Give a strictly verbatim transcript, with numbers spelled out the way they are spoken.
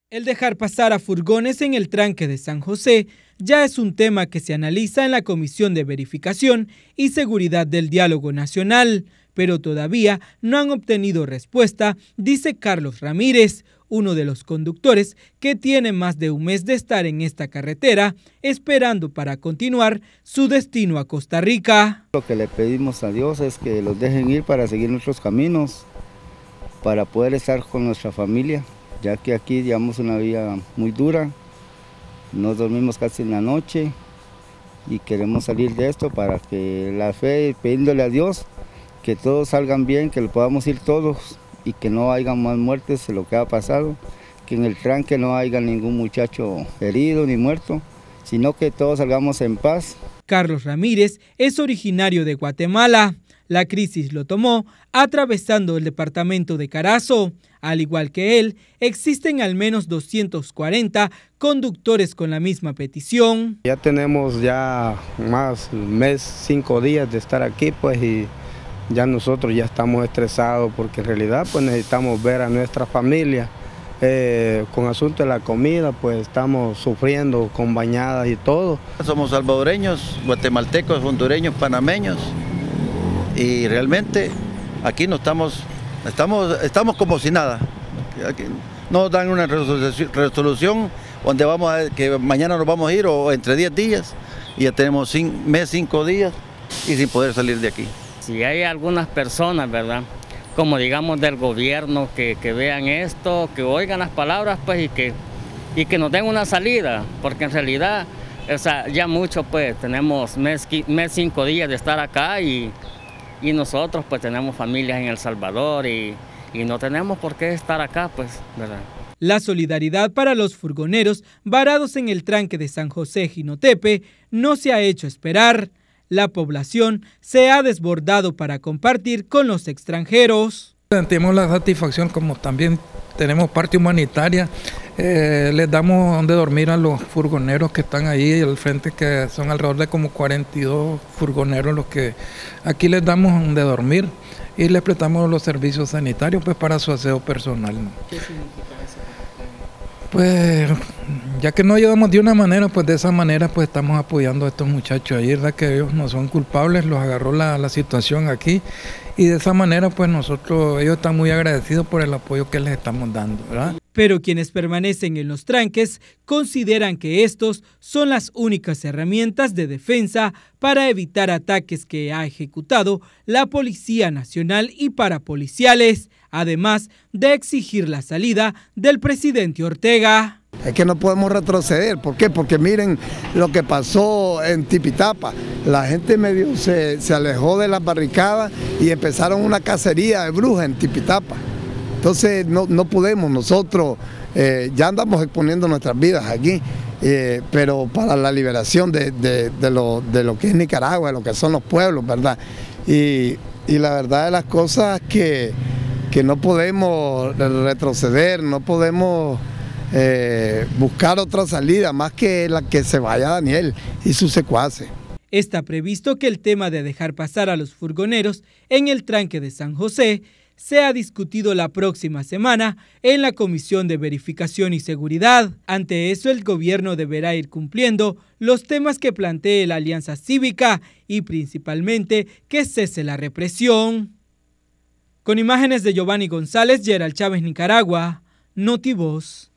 El dejar pasar a furgones en el tranque de San José ya es un tema que se analiza en la Comisión de Verificación y Seguridad del Diálogo Nacional, pero todavía no han obtenido respuesta, dice Carlos Ramírez, uno de los conductores que tiene más de un mes de estar en esta carretera, esperando para continuar su destino a Costa Rica. Lo que le pedimos a Dios es que los dejen ir para seguir nuestros caminos, para poder estar con nuestra familia, ya que aquí llevamos una vida muy dura, no dormimos casi en la noche y queremos salir de esto para que la fe, pidiéndole a Dios que todos salgan bien, que lo podamos ir todos y que no haya más muertes de lo que ha pasado, que en el tranque no haya ningún muchacho herido ni muerto, sino que todos salgamos en paz. Carlos Ramírez es originario de Guatemala. La crisis lo tomó atravesando el departamento de Carazo. Al igual que él, existen al menos doscientos cuarenta conductores con la misma petición. Ya tenemos ya más mes, cinco días de estar aquí, pues, y ya nosotros ya estamos estresados porque en realidad pues necesitamos ver a nuestra familia. Eh, con asunto de la comida, pues estamos sufriendo con bañadas y todo. Somos salvadoreños, guatemaltecos, hondureños, panameños y realmente aquí no estamos, estamos, estamos como si nada. Aquí nos dan una resolución donde vamos a, que mañana nos vamos a ir o entre diez días y ya tenemos un mes, cinco días y sin poder salir de aquí. Si hay algunas personas, ¿verdad?, como digamos del gobierno, que, que vean esto, que oigan las palabras, pues, y que, y que nos den una salida, porque en realidad, o sea, ya mucho, pues, tenemos mes, mes cinco días de estar acá y, y nosotros, pues, tenemos familias en El Salvador y, y no tenemos por qué estar acá, pues, ¿verdad? La solidaridad para los furgoneros varados en el tranque de San José Jinotepe no se ha hecho esperar. La población se ha desbordado para compartir con los extranjeros. Sentimos la satisfacción, como también tenemos parte humanitaria, eh, les damos donde dormir a los furgoneros que están ahí al frente, que son alrededor de como cuarenta y dos furgoneros los que aquí les damos donde dormir y les prestamos los servicios sanitarios, pues, para su aseo personal, ¿no? ¿Qué significa eso? Pues ya que no ayudamos de una manera, pues de esa manera pues estamos apoyando a estos muchachos ahí, ¿verdad? Que ellos no son culpables, los agarró la, la situación aquí y de esa manera pues nosotros, ellos están muy agradecidos por el apoyo que les estamos dando, ¿verdad? Pero quienes permanecen en los tranques consideran que estos son las únicas herramientas de defensa para evitar ataques que ha ejecutado la Policía Nacional y parapoliciales, además de exigir la salida del presidente Ortega. Es que no podemos retroceder. ¿Por qué? Porque miren lo que pasó en Tipitapa. La gente medio se, se alejó de las barricadas y empezaron una cacería de brujas en Tipitapa. Entonces no, no podemos, nosotros eh, ya andamos exponiendo nuestras vidas aquí, eh, pero para la liberación de, de, de, lo, de lo que es Nicaragua, de lo que son los pueblos, ¿verdad? Y, y la verdad de las cosas es que, que no podemos retroceder, no podemos eh, buscar otra salida más que la que se vaya Daniel y sus secuaces. Está previsto que el tema de dejar pasar a los furgoneros en el tranque de San José sea discutido la próxima semana en la Comisión de Verificación y Seguridad. Ante eso, el gobierno deberá ir cumpliendo los temas que plantee la Alianza Cívica y principalmente que cese la represión. Con imágenes de Giovanni González, Gerald Chávez, Nicaragua, Notivoz.